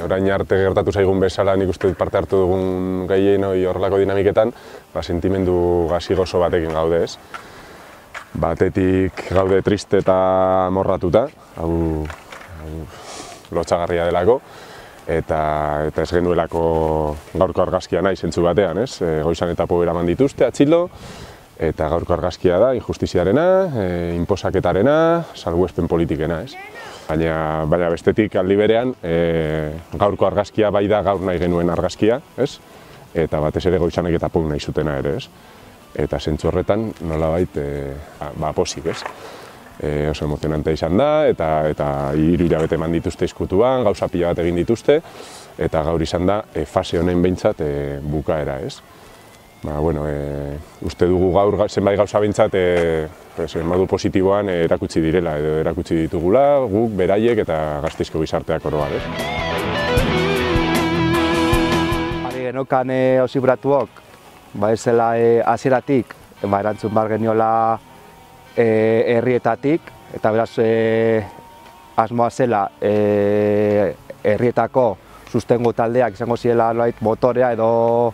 orain arte gertatu zaigun bezala nik uste parte hartu dugun gehienoi horrelako dinamiketan, sentimendu gazi-gozo batekin gaude, ez? Batetik gaude triste eta morratuta, hau lotsagarria delako, eta ez genuelako gaurko argazkia nahi zentzu batean, ez? Goizan eta po eraman dituzte atxilo, eta gaurko argazkia da injustiziarena, inposaketarena, salbuespen politikena, ez? Baina bestetik aldi berean, gaurko argazkia bai da gaur nahi genuen argazkia, ez? Eta batez ere goizanek eta pou nahi zutena ere, ez? Eta zentzu horretan nolabait pozik, ez? Oso emozionantea izan da, eta 3 hilabete eman dituzte izkutuan, gauza pila bat egin dituzte, eta gaur izan da fase honen behintzat bukaera, ez? Uste dugu gaur zenbait gauza behintzat modu positiboan erakutsi direla, edo erakutsi ditugula, guk, beraiek eta Gasteizko gizarteak oro har, ez? Ari genokan Auziburatuok, ezela hasieratik erantzun behar geniola herrietatik, eta beraz asmoa zela herrietako sustengo taldeak izango zirela motorea edo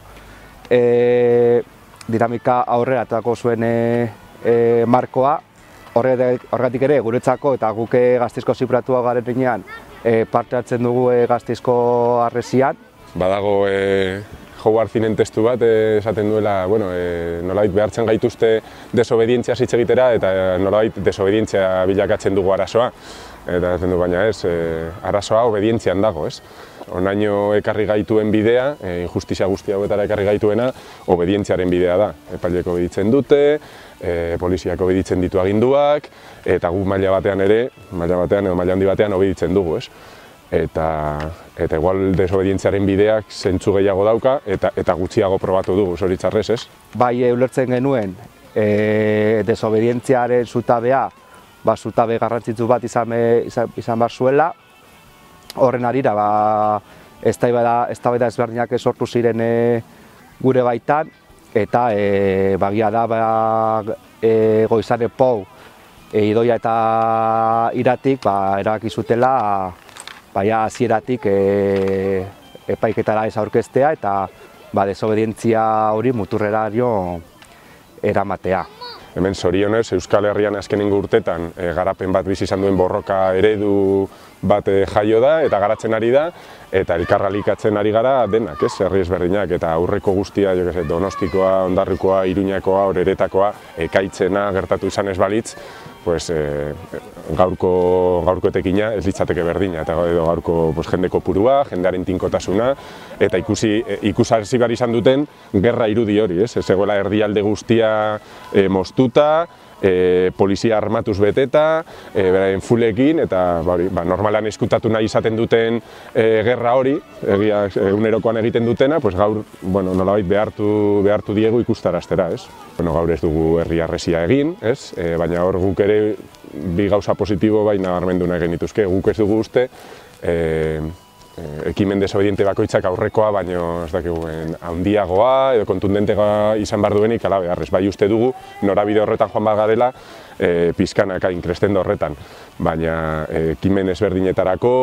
dinamika aurrera atako zuen markoa. Horregatik ere guretzako eta guk Gasteizko Auziburatuak garen heinean parte hartzen dugu Gasteizko harresian. Badago Howard Zinen testu bat esaten duela, nolabait behartzen gaituzte desobedientzia hitz egitera eta nolabait desobedientzia bilakatzen dugu arazoa. Eta esaten du, baina ez, arazoa obedientzian dago, ez? Onaino ekarri gaituen bidea, injustizia guzti hauetara ekarri gaituena, obedientziaren bidea da. Epaileek obeditzen dute, poliziak obeditzen ditu aginduak, eta gu maila batean ere, maila handi batean obeditzen dugu, ez? Eta igual desobedientziaren bideak zentzu gehiago dauka eta gutxiago probatu dugu, zoritxarrez, ez? Bai, ulertzen genuen desobedientziaren zutabea, zutabe garrantzitsu bat izan behar zuela. Horren harira, eztabaida ezberdinak sortu ziren gure baitan, eta bagia da Goizane Pou, Idoia eta Iratik erabaki zutela hasieratik epaiketara ez aurkeztea eta desobedientzia hori muturrera eramatea. Hemen zorionez, Euskal Herrian azkenengo urtetan garapen bat bizi izan duen borroka eredu bat jaio da eta garatzen ari da, eta elkarralikatzen ari gara denak, ez, herri ezberdinak, eta aurreko guztia, Donostikoa, Hondarrikoa, Iruñakoa, Oreretakoa, Ekaitzena gertatu izan ez balitz, gaurko etekina ez litzateke berdina, eta gaurko jende kopurua, jendearen tinkotasuna, eta ikusarazi behar izan duten gerra irudi hori, ez egoela erdialde guztia moztuta, polizia armatuz beteta, beraien fulekin, eta normalan eskutatu nahi izaten duten gerra hori, egunerokoan egiten dutena, gaur nolabait behartu diegu ikustaraztera, ez? Gaur ez dugu herri harresia egin, baina hor guk ere bi gauza positibo bai nabarmendu nahi genituzke. Guk ez dugu uste ekimen desobediente bakoitzak aurrekoa, baino ez dakigu handiagoa edo kontundentega izan behar duenik ala beharrez. Bai uste dugu norabide horretan joan behar garela pizkanaka inkrestendo horretan, baina ekimen ezberdinetarako,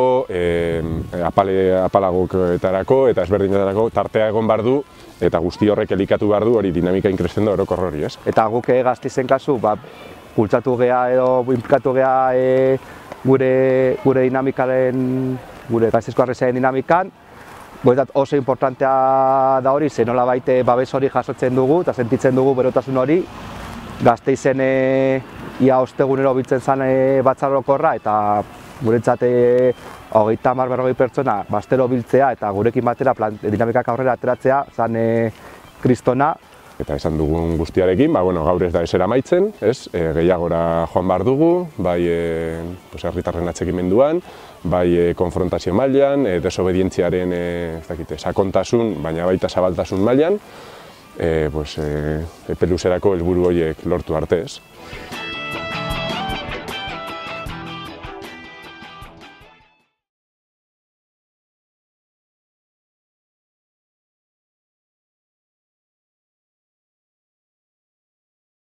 apalagoetarako eta ezberdinetarako tartea egon behar du, eta guzti horrek elikatu behar du hori dinamika inkrestendo orokor hori, ez? Eta guk Gasteizen kasu, bultzatu geha edo implikatu geha gure dinamikaren, gure Gasteizko harresiaren dinamikan, oso importantea da hori, ze nolabait babes hori jasotzen dugu eta sentitzen dugu berotasun hori. Gasteizen ia ostegunero biltzen zen batzar orokorra, eta guretzat 30-40 pertsona astero biltzea eta gurekin batera dinamikak aurrera ateratzea zen kristona. Eta esan dugun guztiarekin, gaur ez da esera amaitzen, gehiagora joan behar dugu, bai herritarren atxikimenduan, bai konfrontazio mailan, desobedientziaren sakontasun, baina baita zabaltasun mailan, epe luzerako helburu horiek lortu arte, ez?